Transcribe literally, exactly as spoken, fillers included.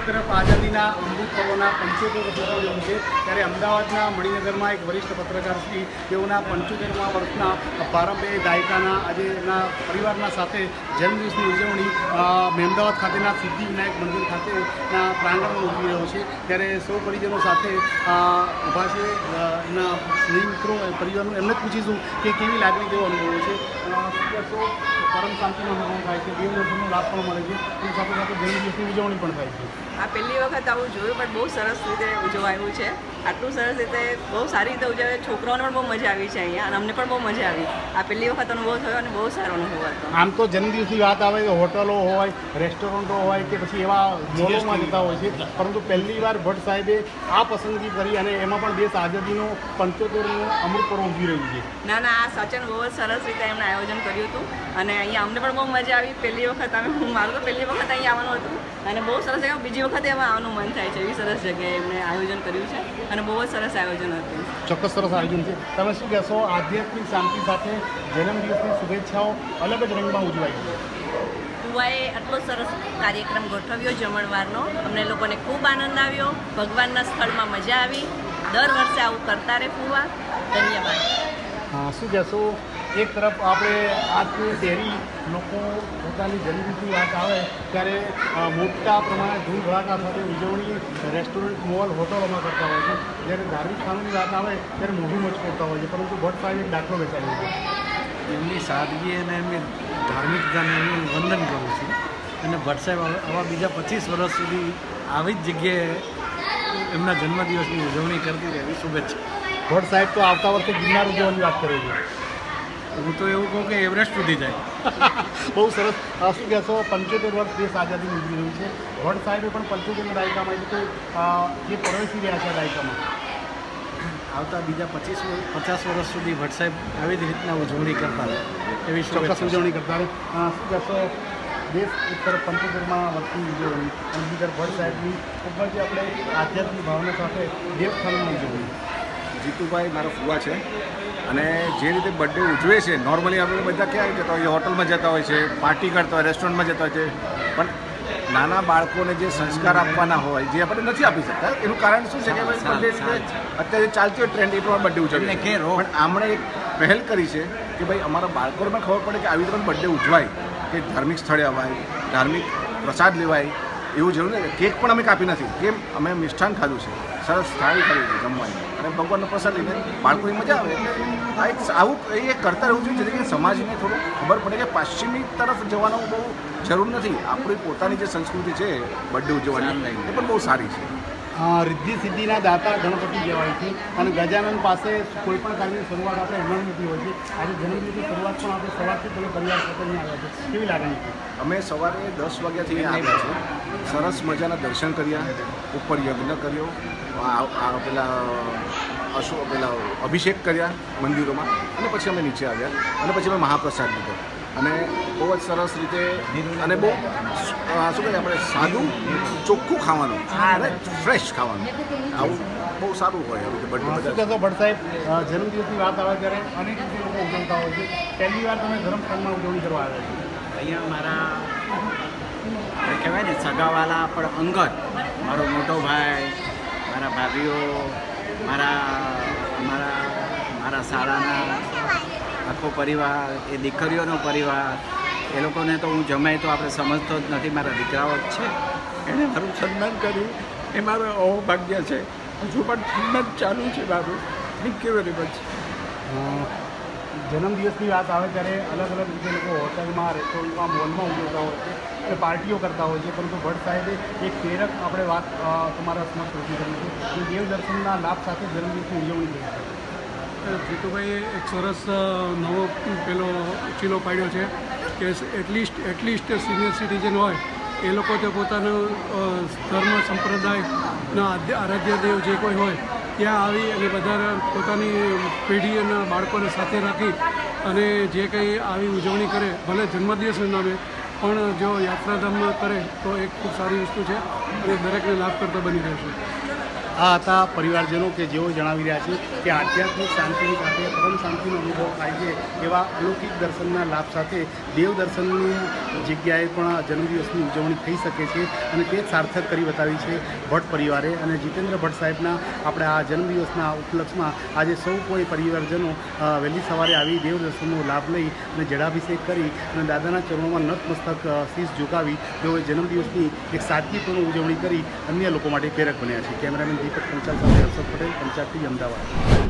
તરફ આઝાદીના અમૃત પર્વના પંચોતેર વર્ષ ઉજવણી છે, ત્યારે અમદાવાદના મણિનગરમાં એક વરિષ્ઠ પત્રકાર શ્રી તેઓના પંચોતેરમા વર્ષના પ્રારંભે દાયકાના આજે એના પરિવારના સાથે જન્મદિવસની ઉજવણી અમદાવાદ ખાતેના સિદ્ધિ વિનાયક મંદિર ખાતેના પ્રાંગણમાં ઉજવી રહ્યો છે। ત્યારે સૌ પરિજનો સાથે ઊભા છે એના સ્નેહી મિત્રો પરિવારનું એમને જ પૂછીશું કે કેવી લાગણી તેઓ અનુભવે છે। પરમ શાંતિનો અનુભવ થાય છે, દેવ દર્શનનો લાભ પણ મળે છે અને સાથે સાથે જન્મદિવસની ઉજવણી પણ થાય છે। આ પહેલી વખત આવું જોયું, પણ બહુ સરસ રીતે ઉજવાયું છે। આટલું સરસ રીતે બહુ સારી રીતે ઉજવાય, છોકરાઓને પણ બહુ મજા આવી છે અહીંયા, અને અમને પણ બહુ મજા આવી। આ પહેલી વખત અનુભવ થયો અને બહુ સારો અનુભવ હતો। આમ તો જન્મદિવસની વાત આવે તો હોટલો હોય, રેસ્ટોરન્ટો હોય કે પછી એવા મોલોમાં જતા હોય છે, પરંતુ પહેલી વાર ભટ્ટ સાહેબે આ પસંદગી કરી અને એમાં પણ દેશ આઝાદીનો પંચોતેરનું અમૃત પર્વ ઉજવી રહ્યું છે। ના ના, આ સચન બહુ જ સરસ રીતે એમણે આયોજન કર્યું હતું અને અહીંયા અમને પણ બહુ મજા આવી। પહેલી વખત અમે હું મારું તો પહેલી વખત અહીંયા આવવાનું હતું અને બહુ સરસ જગ્યા, બીજી વખતે એમાં આવવાનું મન થાય છે, એવી સરસ જગ્યાએ એમણે આયોજન કર્યું છે અને બહુ જ સરસ આયોજન હતું। ચોક્કસ સરસ આયોજન છે। તમે શું કહેશો, આધ્યાત્મિક શાંતિ સાથે જન્મદિવસની શુભેચ્છાઓ અલગ જ રંગમાં ઉજવાઈ છે? ફુવાએ આટલો સરસ કાર્યક્રમ ગોઠવ્યો જમણવારનો, અમને લોકોને ખૂબ આનંદ આવ્યો, ભગવાનના સ્થળમાં મજા આવી। દર વર્ષે આવું કરતા રહે ફુવા। ધન્યવાદ। હા, શું કહેશો, એક તરફ આપણે આજની શહેરી લોકો પોતાની જન્મદિવસની વાત આવે ત્યારે મોટા પ્રમાણે ધૂળ ધડાકા સાથે ઉજવણી રેસ્ટોરન્ટ, મોલ, હોટલોમાં કરતા હોય છે, જ્યારે ધાર્મિક સ્થાનોની વાત આવે ત્યારે મોઢું મચકોડતા હોય છે, પરંતુ ભટ્ટ સાહેબ એક દાખલો બેસાડ્યો છે। એમની સાદગી અને એમની ધાર્મિકતાને હું વંદન કરું છું અને ભટ્ટ સાહેબ આવા બીજા પચીસ વર્ષ સુધી આવી જ જગ્યાએ એમના જન્મદિવસની ઉજવણી કરતી રહેવી શુભેચ્છા। ભટ્ટ સાહેબ તો આવતા વર્ષે ગિરનાર ઉજવવાની વાત કરે છે। હું તો એવું કહું કે એવરેસ્ટ સુધી જાય। બહુ સરસ। શું કહેશો, પંચોતેર વર્ષ દેશ આઝાદી ઉજવી રહ્યું છે, ભટ્ટ સાહેબે પણ પંચોતેરના દાયકામાં એટલે કે જે પ્રવેશી રહ્યા છે દાયકામાં, આવતા બીજા પચીસ પચાસ વર્ષ સુધી ભટ્ટ સાહેબ આવી જ રીતના ઉજવણી કરતા રહે એવી ચોક્કસ ઉજવણી કરતા રહે। શું કહેશો, દેશ એક તરફ પંચોતેરમાં વર્ષની ઉજવણી અને બીજી તરફ ભટ્ટ સાહેબની ખૂબ જ આપણે આધ્યાત્મિક ભાવના સાથે દેવસ્થાનની ઉજવણી। જીતુભાઈ મારા ફુવા છે અને જે રીતે બર્થડે ઉજવે છે, નોર્મલી આપણે બધા ક્યાં જતા હોય, હોટલમાં જતા હોય છે, પાર્ટી કરતા હોય, રેસ્ટોરન્ટમાં જતા હોય છે, પણ નાના બાળકોને જે સંસ્કાર આપવાના હોય જે આપણે નથી આપી શકતા, એનું કારણ શું છે કે બર્થડે અત્યારે ચાલતી હોય ટ્રેન્ડ એ પ્રમાણે બર્થડે ઉજવે, પણ આમણે એક પહેલ કરી છે કે ભાઈ અમારા બાળકોને પણ ખબર પડે કે આવી રીતે બર્થડે ઉજવાય, કે ધાર્મિક સ્થળે અવાય, ધાર્મિક પ્રસાદ લેવાય, એવું જરૂર નથી। કેક પણ અમે કાપી નથી, કેમ અમે મિષ્ઠાન ખાધું છે, સરસ થાળી કરી છે જમવાની અને ભગવાનનો પ્રસાદ લઈને બાળકોની મજા આવે। આ એક આવું એ કરતા રહેવું જોઈએ જેથી સમાજને થોડું ખબર પડે કે પશ્ચિમી તરફ જવાનો બહુ જરૂર નથી, આપણી પોતાની જે સંસ્કૃતિ છે બર્થડે ઉજવવાની એ પણ બહુ સારી છે। રિદ્ધિ સિદ્ધિના દાતા ગણપતિ કહેવાય છે અને ગજાનન પાસે કોઈ પણ કાર્યની શરૂઆત આપણે એમણથી હોય છે। આજે જન્મદિવસની શરૂઆત પણ આપણે સવારથી તમે પરિવાર સાથે અહીંયા આવ્યા છે, કેવી લાગણી છે? અમે સવારે દસ વાગ્યાથી આવ્યા છીએ, સરસ મજાના દર્શન કર્યા, ઉપર યજ્ઞ કર્યો, પેલા અશો પેલા અભિષેક કર્યા મંદિરોમાં અને પછી અમે નીચે આવ્યા અને પછી અમે મહાપ્રસાદ લીધો અને બહુ જ સરસ રીતે અને બહુ શું કહીએ આપણે સાદું ચોખ્ખું ખાવાનું અને ફ્રેશ ખાવાનું, આવું બહુ સારું હોય। શું કહેશો ભટ્ટ સાહેબ, જન્મદિવસની વાત આવે ત્યારે અનેક રીતે લોકો ઉજવતા હોય છે, પહેલી વાર તમે ધર્મસ્થાનમાં ઉજવણી કરવા આવ્યા છો? અહીંયા મારા કહેવાય ને સગાવાલા પણ અંગત, મારો મોટો ભાઈ, મારા ભાભીઓ, મારા મારા મારા શાળાના આખો પરિવાર, એ દીકરીઓનો પરિવાર, એ લોકોને તો હું જમાય તો આપણે સમજતો જ નથી, મારા દીકરાઓ જ છે, એણે મારું સન્માન કર્યું, એ મારું અહોભાગ્ય છે। હજુ પણ સન્માન ચાલુ છે મારું। Thank you very much. જન્મદિવસની વાત આવે ત્યારે અલગ અલગ રીતે લોકો હોટલમાં, રેસ્ટોરન્ટમાં, મોલમાં ઉજવતા હોય છે અને પાર્ટીઓ કરતા હોય છે, પરંતુ ભટ્ટ સાહેબે એક પ્રેરક આપણે વાત તમારા સમક્ષ રજૂ કરી છે કે દેવ દર્શનના લાભ સાથે જન્મદિવસની ઉજવણી થઈ છે। જીતુભાઈએ એક સરસ નવો પેલો ચીલો પાડ્યો છે કે એટલીસ્ટ એટલીસ્ટ સિનિયર સિટીઝન હોય એ લોકો તો પોતાનો ધર્મ સંપ્રદાયના આરાધ્ય દેવ જે કોઈ હોય ત્યાં આવી અને બધા પોતાની પેઢી અને બાળકોને સાથે રાખી અને જે કંઈ આવી ઉજવણી કરે, ભલે જન્મદિવસના નામે પણ જો યાત્રાધામમાં કરે તો એક ખૂબ સારી વસ્તુ છે અને દરેકને લાભ કરતા બની રહેશે। આ હતા પરિવારજનો કે જેઓ જણાવી રહ્યા છે કે આધ્યાત્મિક શાંતિની સાથે પરમ શાંતિનો અનુભવ થાય છે એવા અલૌકિક દર્શનના લાભ સાથે દેવ દર્શનની જગ્યાએ પણ જન્મદિવસની ઉજવણી થઈ શકે છે અને તે જ સાર્થક કરી બતાવી છે ભટ્ટ પરિવારે. અને જીતેન્દ્ર ભટ્ટ સાહેબના આપણે આ જન્મદિવસના ઉપલક્ષમાં આજે સૌ કોઈ પરિવારજનો વહેલી સવારે આવી દેવ દર્શનનો લાભ લઈ અને જળાભિષેક કરી અને દાદાના ચરણોમાં નતમસ્તક શીશ ઝુકાવી તેઓએ જન્મદિવસની એક સાદગીપૂર્ણ ઉજવણી કરી અન્ય લોકો માટે પ્રેરક બન્યા છે. કેમેરામેન દીપક પંચાલ સાથે હર્ષદ પટેલ, પંચાયત ટીવી, અમદાવાદ.